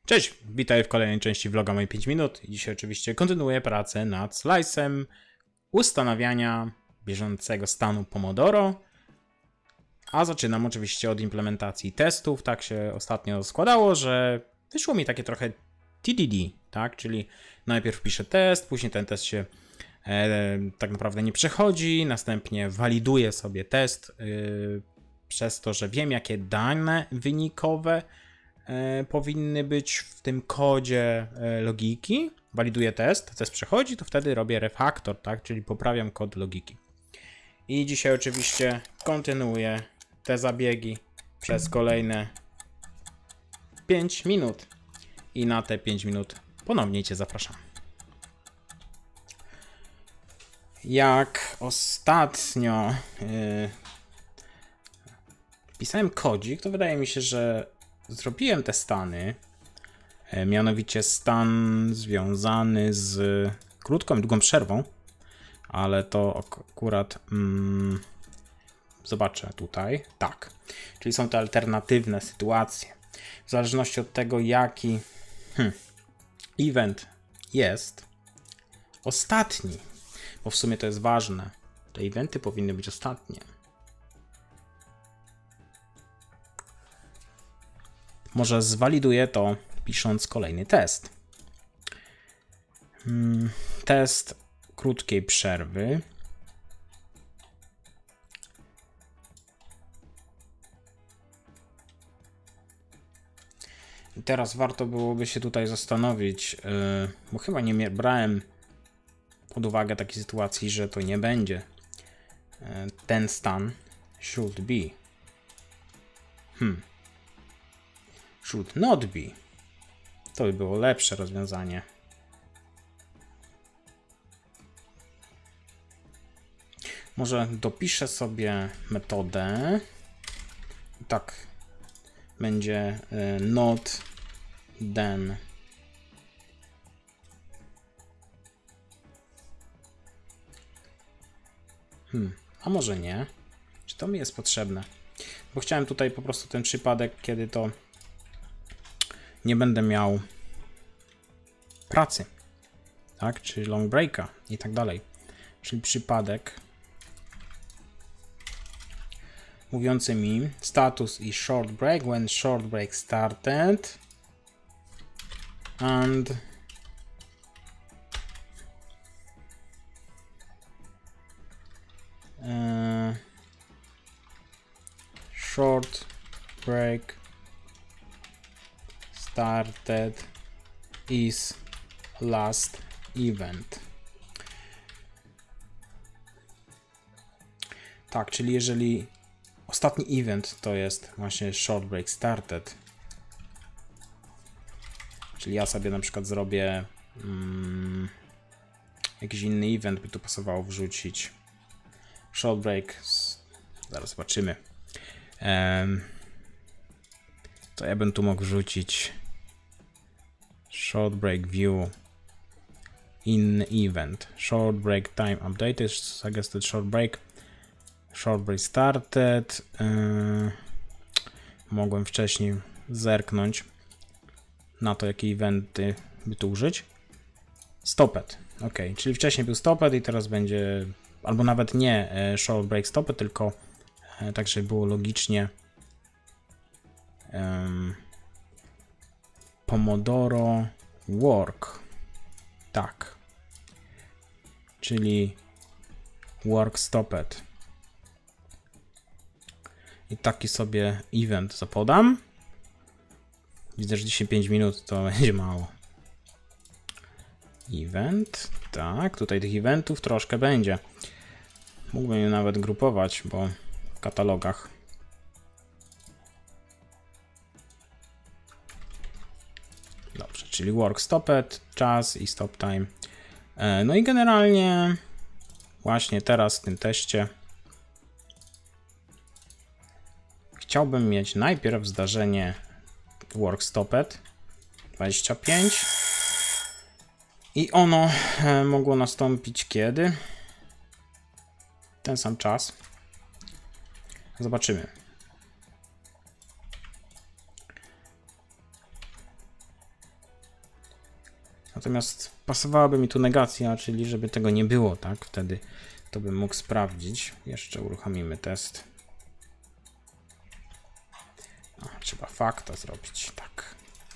Cześć, witaj w kolejnej części vloga moje 5 minut. Dzisiaj oczywiście kontynuuję pracę nad slice'em ustanawiania bieżącego stanu Pomodoro. A zaczynam oczywiście od implementacji testów. Tak się ostatnio składało, że wyszło mi takie trochę TDD, tak? Czyli najpierw piszę test, później ten test się tak naprawdę nie przechodzi, następnie waliduję sobie test przez to, że wiem, jakie dane wynikowe powinny być w tym kodzie logiki. Waliduję test przechodzi, to wtedy robię refactor, tak? Czyli poprawiam kod logiki. I dzisiaj oczywiście kontynuuję te zabiegi przez kolejne 5 minut. I na te 5 minut ponownie Cię zapraszam. Jak ostatnio pisałem kodzik, to wydaje mi się, że zrobiłem te stany, mianowicie stan związany z krótką i długą przerwą, ale to akurat zobaczę tutaj, tak, czyli są to alternatywne sytuacje. W zależności od tego, jaki event jest ostatni, bo w sumie to jest ważne, te eventy powinny być ostatnie. Może zwaliduję to pisząc kolejny test. Test krótkiej przerwy. I teraz warto byłoby się tutaj zastanowić, bo chyba nie brałem pod uwagę takiej sytuacji, że to nie będzie ten stan should be. Should not be. To by było lepsze rozwiązanie. Może dopiszę sobie metodę. Tak. Będzie not then. A może nie? Czy to mi jest potrzebne? Bo chciałem tutaj po prostu ten przypadek, kiedy to nie będę miał pracy, tak, czy long breaka i tak dalej, czyli przypadek mówiący mi status is short break when short break started and short break started is last event. Tak, czyli jeżeli ostatni event to jest właśnie short break started, czyli ja sobie na przykład zrobię jakiś inny event, by tu pasowało wrzucić short break, zaraz zobaczymy, to ja bym tu mógł wrzucić short break view in event, short break time updated, suggested short break started. Mogłem wcześniej zerknąć na to, jakie eventy by tu użyć. Stopped, ok, czyli wcześniej był stopped i teraz będzie, albo nawet nie short break stopped, tylko tak, żeby było logicznie Pomodoro work, tak, czyli work stopped i taki sobie event zapodam. Widzę, że dzisiaj 5 minut to będzie mało. Event, tak, tutaj tych eventów troszkę będzie. Mógłbym je nawet grupować, bo w katalogach. Dobrze, czyli work stopped, czas i stop time. No i generalnie właśnie teraz w tym teście chciałbym mieć najpierw zdarzenie work stopped 25 i ono mogło nastąpić kiedy? Ten sam czas. Zobaczymy. Natomiast pasowałaby mi tu negacja, czyli żeby tego nie było, tak? Wtedy to bym mógł sprawdzić. Jeszcze uruchomimy test. Trzeba fakta zrobić, tak.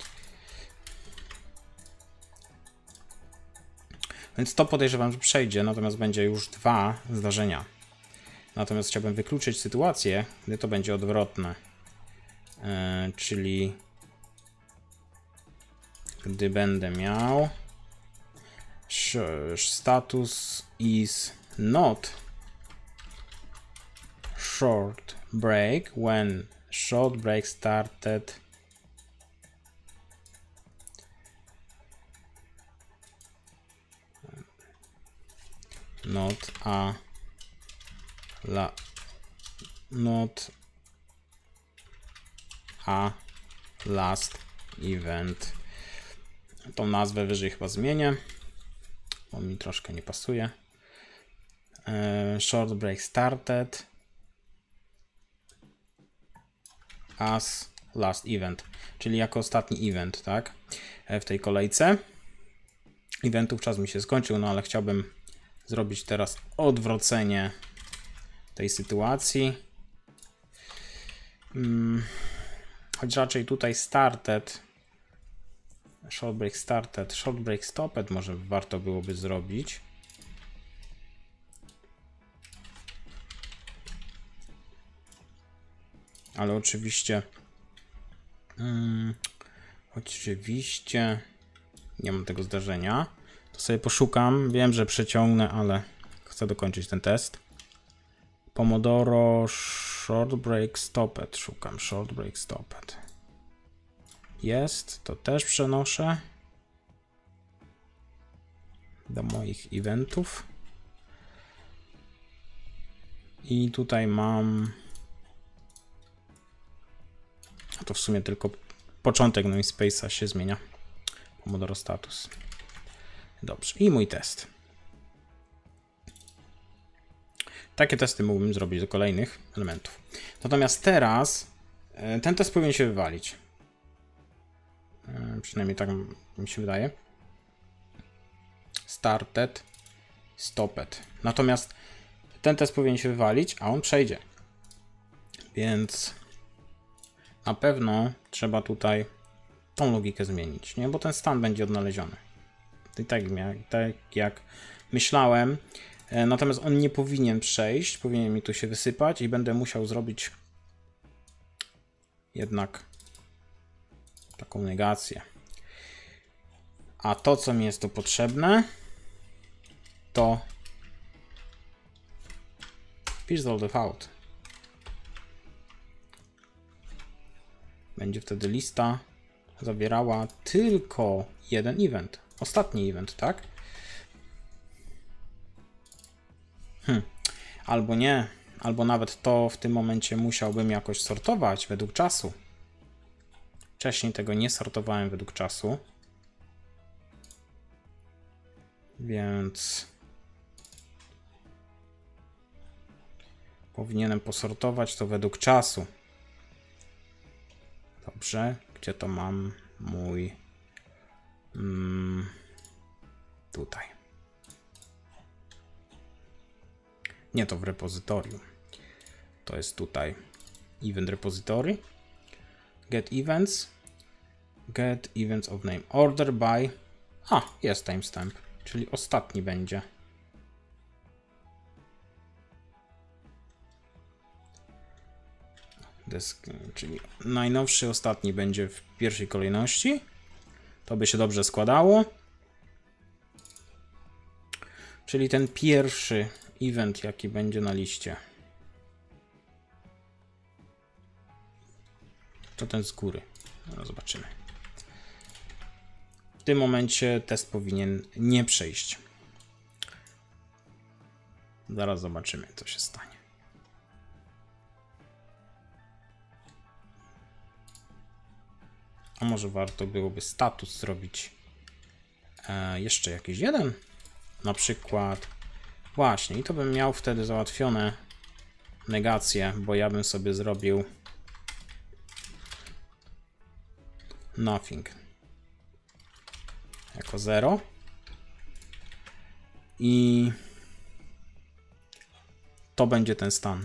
Więc to podejrzewam, że przejdzie, natomiast będzie już 2 zdarzenia. Natomiast chciałbym wykluczyć sytuację, gdy to będzie odwrotne. Czyli gdy będę miał status is not short break when short break started not a last event. Tą nazwę wyżej chyba zmienię, bo mi troszkę nie pasuje. Short break started as last event, czyli jako ostatni event, tak? W tej kolejce eventów czas mi się skończył, no ale chciałbym zrobić teraz odwrócenie tej sytuacji. Choć raczej tutaj started, short break stopped może warto byłoby zrobić. Ale oczywiście nie mam tego zdarzenia. To sobie poszukam. Wiem, że przeciągnę, ale chcę dokończyć ten test. Pomodoro short break stopped. Szukam short break stopped. Jest, to też przenoszę do moich eventów. I tutaj mam, a to w sumie tylko początek namespace'a się zmienia. Pomodoro status. Dobrze, i mój test. Takie testy mógłbym zrobić do kolejnych elementów. Natomiast teraz ten test powinien się wywalić. Przynajmniej tak mi się wydaje. Started, stopped. Natomiast ten test powinien się wywalić, a on przejdzie. Więc na pewno trzeba tutaj tą logikę zmienić, nie? Bo ten stan będzie odnaleziony. I tak jak myślałem. Natomiast on nie powinien przejść, powinien mi tu się wysypać i będę musiał zrobić jednak taką negację. A to, co mi jest tu potrzebne, to pixel default. Będzie wtedy lista zawierała tylko jeden event. Ostatni event, tak? Albo nie, albo nawet to w tym momencie musiałbym jakoś sortować według czasu. Wcześniej tego nie sortowałem według czasu. Więc powinienem posortować to według czasu. Dobrze, gdzie to mam mój... tutaj. Nie, to w repozytorium. To jest tutaj event repository. Get events of name. Order by... jest timestamp, czyli ostatni będzie. Czyli najnowszy, ostatni będzie w pierwszej kolejności. To by się dobrze składało. Czyli ten pierwszy event, jaki będzie na liście. To ten z góry. No, zobaczymy. W tym momencie test powinien nie przejść. Zaraz zobaczymy, co się stanie. A może warto byłoby status zrobić jeszcze jakiś jeden? Na przykład właśnie, i to bym miał wtedy załatwione negacje, bo ja bym sobie zrobił nothing. jako 0 i to będzie ten stan.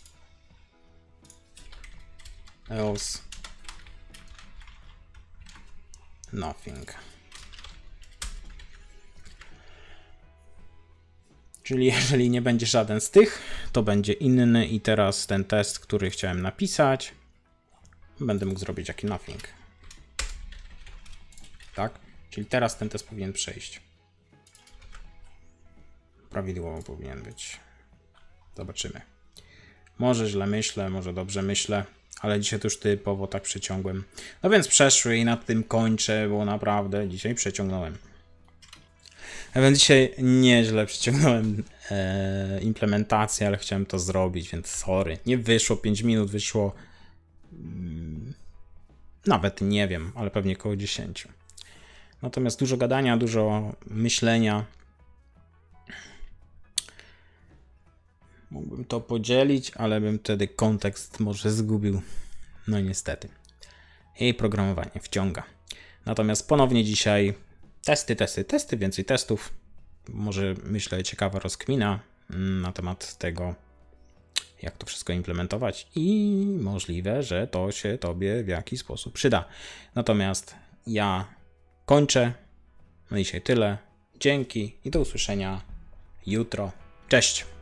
Else nothing. Czyli jeżeli nie będzie żaden z tych, to będzie inny i teraz ten test, który chciałem napisać, będę mógł zrobić jaki nothing. Tak? Czyli teraz ten test powinien przejść. Prawidłowo powinien być. Zobaczymy. Może źle myślę, może dobrze myślę, ale dzisiaj to już typowo tak przeciągłem. No więc przeszły i nad tym kończę, bo naprawdę dzisiaj przeciągnąłem. A więc dzisiaj nieźle przeciągnąłem implementację, ale chciałem to zrobić, więc sorry. Nie wyszło 5 minut, wyszło nawet nie wiem, ale pewnie około 10. Natomiast dużo gadania, dużo myślenia. Mógłbym to podzielić, ale bym wtedy kontekst może zgubił. No niestety. I programowanie wciąga. Natomiast ponownie dzisiaj testy, więcej testów. Może myślę ciekawa rozkmina na temat tego, jak to wszystko implementować i możliwe, że to się Tobie w jakiś sposób przyda. Natomiast ja kończę. No dzisiaj tyle. Dzięki i do usłyszenia jutro. Cześć!